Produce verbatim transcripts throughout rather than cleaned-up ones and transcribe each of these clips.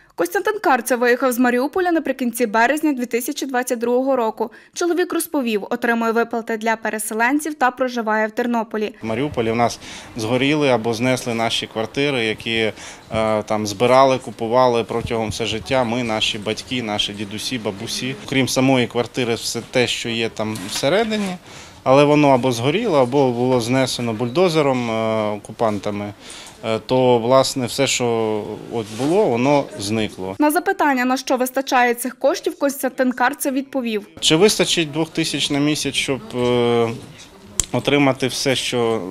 Костянтин Карцев виїхав з Маріуполя наприкінці березня дві тисячі двадцять другого року. Чоловік розповів, отримує виплати для переселенців та проживає в Тернополі. В Маріуполі в нас згоріли або знесли наші квартири, які е, там збирали, купували протягом все життя. Ми, наші батьки, наші дідусі, бабусі. Крім самої квартири, все те, що є там всередині, але воно або згоріло, або було знесено бульдозером, е, окупантами. То, власне, все, що от було, воно зникло. На запитання, на що вистачає цих коштів, Костянтин Карцев відповів. Чи вистачить двох тисяч на місяць, щоб е, отримати все, що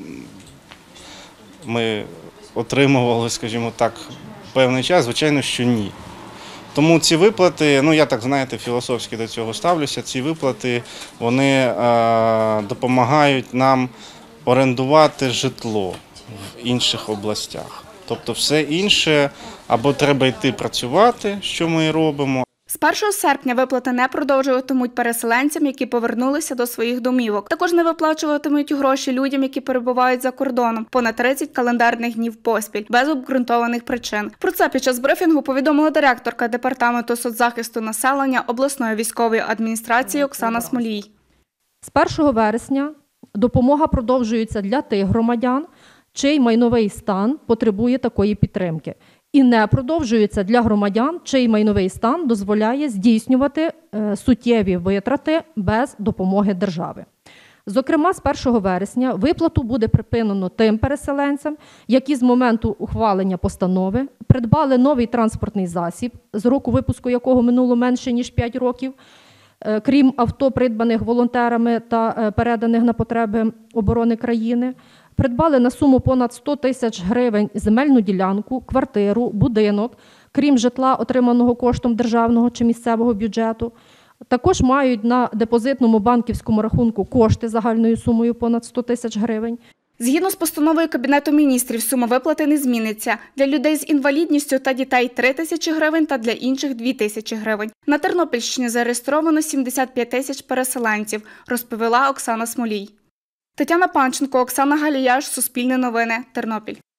ми отримували, скажімо так, певний час? Звичайно, що ні. Тому ці виплати, ну я так, знаєте, філософськи до цього ставлюся, ці виплати, вони е, допомагають нам орендувати житло в інших областях. Тобто все інше, або треба йти працювати, що ми і робимо. З першого серпня виплати не продовжуватимуть переселенцям, які повернулися до своїх домівок. Також не виплачуватимуть гроші людям, які перебувають за кордоном, понад тридцять календарних днів поспіль, без обґрунтованих причин. Про це під час брифінгу повідомила директорка Департаменту соцзахисту населення обласної військової адміністрації Оксана Смолій. З першого вересня допомога продовжується для тих громадян, чий майновий стан потребує такої підтримки. І не продовжується для громадян, чий майновий стан дозволяє здійснювати е, суттєві витрати без допомоги держави. Зокрема, з першого вересня виплату буде припинено тим переселенцям, які з моменту ухвалення постанови придбали новий транспортний засіб, з року випуску якого минуло менше, ніж п'ять років, е, крім авто, придбаних волонтерами та е, переданих на потреби оборони країни, придбали на суму понад сто тисяч гривень земельну ділянку, квартиру, будинок, крім житла, отриманого коштом державного чи місцевого бюджету. Також мають на депозитному банківському рахунку кошти загальною сумою понад сто тисяч гривень. Згідно з постановою Кабінету міністрів, сума виплати не зміниться. Для людей з інвалідністю та дітей – три тисячі гривень та для інших – дві тисячі гривень. На Тернопільщині зареєстровано сімдесят п'ять тисяч переселенців, розповіла Оксана Смолій. Тетяна Панченко, Оксана Галіяш, Суспільне новини, Тернопіль.